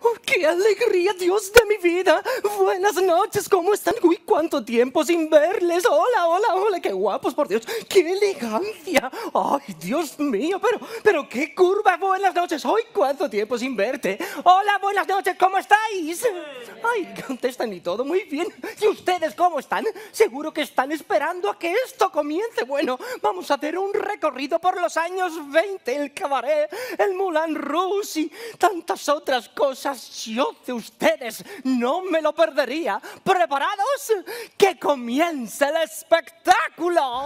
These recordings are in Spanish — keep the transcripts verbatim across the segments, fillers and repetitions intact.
Oh, ¡qué alegría, Dios de mi vida! Buenas noches, ¿cómo están? Uy, cuánto tiempo sin verles. Hola, hola, hola, qué guapos, por Dios. ¡Qué elegancia! Ay, Dios mío, pero, pero qué curva. Buenas noches. Ay, cuánto tiempo sin verte. Hola, buenas noches, ¿cómo estáis? Ay, contestan y todo, muy bien. ¿Y ustedes cómo están? Seguro que están esperando a que esto comience. Bueno, vamos a hacer un recorrido por los años veinte, el cabaret, el Moulin Rouge y tantas otras cosas. Yo de ustedes no me lo perdería. ¿Preparados? ¡Que comience el espectáculo!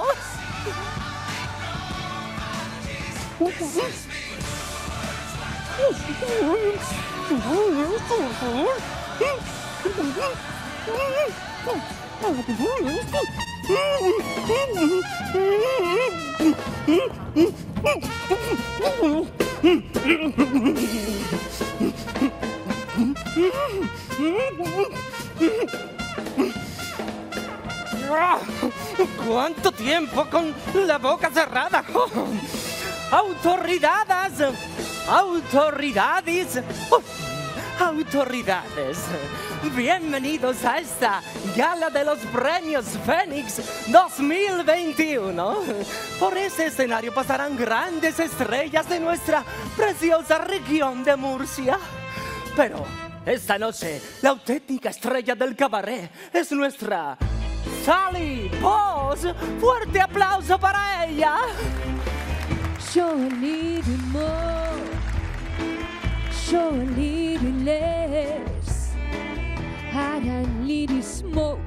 ¿Cuánto tiempo con la boca cerrada? ¡Autoridades! ¡Autoridades! Oh, ¡autoridades! Bienvenidos a esta Gala de los Premios Fénix dos mil veintiuno. Por este escenario pasarán grandes estrellas de nuestra preciosa región de Murcia. Pero esta noche, la auténtica estrella del cabaret es nuestra Sally Bowles. ¡Fuerte aplauso para ella! Show a little more, show a little less, add a little smoke.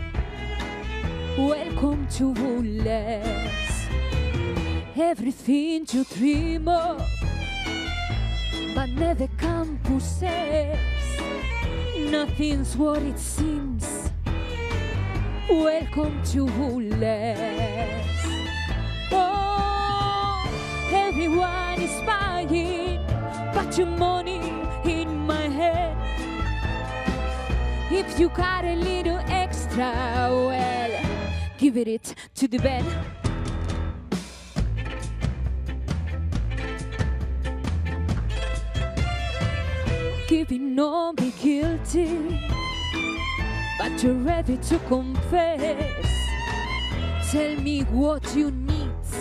Welcome to Burlesque. Everything you dream of, but never come possess. Nothing's what it seems. Welcome to Burlesque. Oh, everyone is buying, but your money in my head. If you got a little extra, well, give it, it to the bed. Giving no be guilty, but you're ready to confess. Tell me what you need.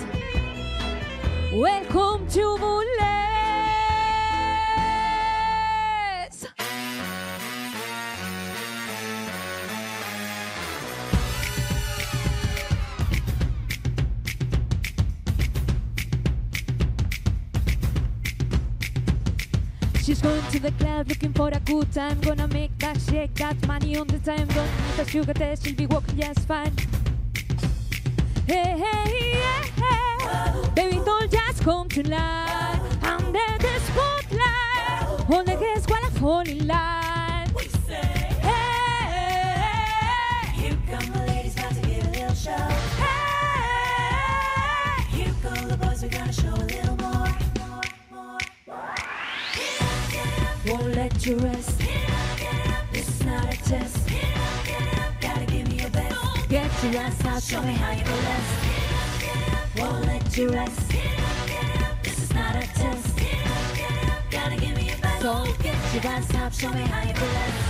Welcome to Burlesque. She's going to the club looking for a good time. Gonna make that shake that money on the time. Don't need a sugar test, she'll be walking just fine. Hey, hey, yeah, hey. Baby, don't just come to life. Under the spotlight, all the girls wanna fall in line. We say, hey, here come the ladies, about to give a little show. Hey, here go the boys, we're gonna show a little more, more, more, more. Won't let you rest. This is not a test. Gotta give me your best. Get your ass out, show me how you burlesque. Won't let you rest. This is not a test. Gotta give me your best. So get your ass out, show me how you burlesque.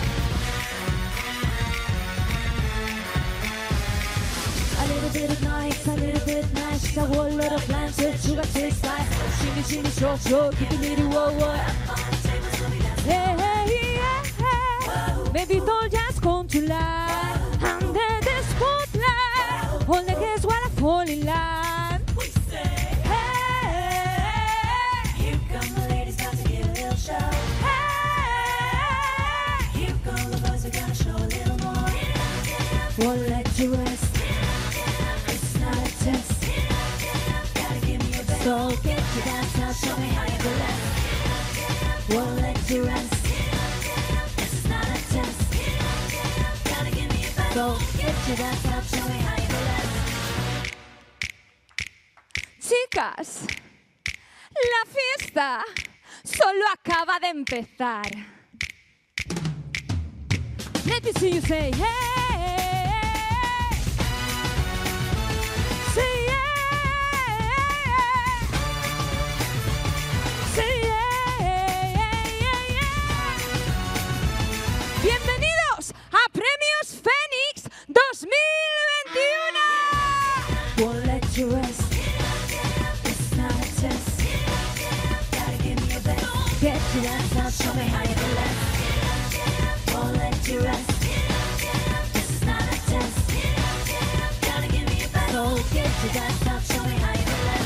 A little bit of nice, a little bit nice. A whole lot of plans that sugar tastes like. Shimmy, shimmy, show, show, keep it little, whoa, whoa. Hey, hey, yeah, hey. Baby, don't just come to life. Under the spotlight, all the girls wanna fall in line. We say, hey, here come the ladies, about to give a little show. Hey, here come the boys, we're gonna show a little more. Won't let you rest. It's not a test. Gotta give me your best. So get your dance out, show me how you burlesque. Won't let you rest. This is not a test. Gotta give me your best. So get your dance out, show me how you burlesque. Chicas, la fiesta solo acaba de empezar. Let me see you say, hey. Say, yeah. Say, yeah. get to that top, show me how you do that. Won't let you rest. This is not a test. Gotta give me your best. So get to that top, show me how you do that.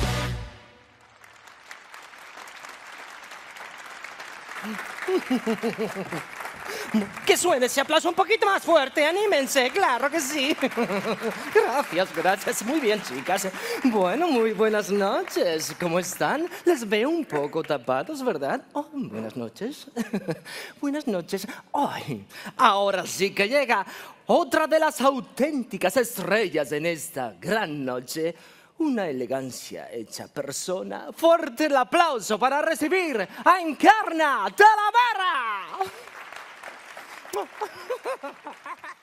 Que suene ese aplauso un poquito más fuerte, anímense, claro que sí. Gracias, gracias, muy bien, chicas. Bueno, muy buenas noches, ¿cómo están? Les veo un poco tapados, ¿verdad? Oh, buenas noches. Buenas noches. Ay, ahora sí que llega otra de las auténticas estrellas en esta gran noche. Una elegancia hecha persona. Fuerte el aplauso para recibir a Encarna Talavera.